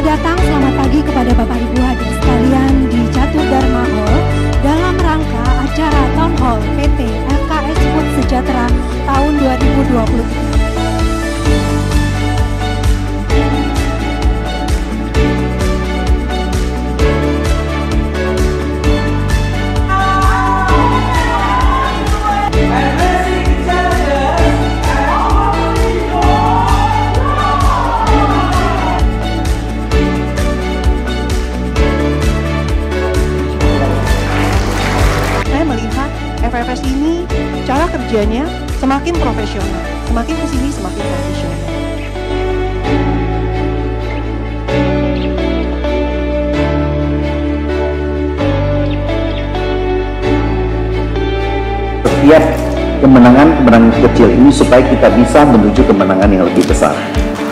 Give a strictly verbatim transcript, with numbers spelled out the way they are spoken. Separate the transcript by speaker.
Speaker 1: datang, selamat pagi kepada Bapak Ibu hadirin sekalian di Catur Dharma Hall dalam rangka acara Town Hall P T F K S Food Sejahtera tahun dua ribu dua puluh tiga.
Speaker 2: F F S ini cara kerjanya semakin profesional, semakin kesini semakin profesional.
Speaker 3: Setiap kemenangan-kemenangan kecil ini supaya kita bisa menuju kemenangan yang lebih besar.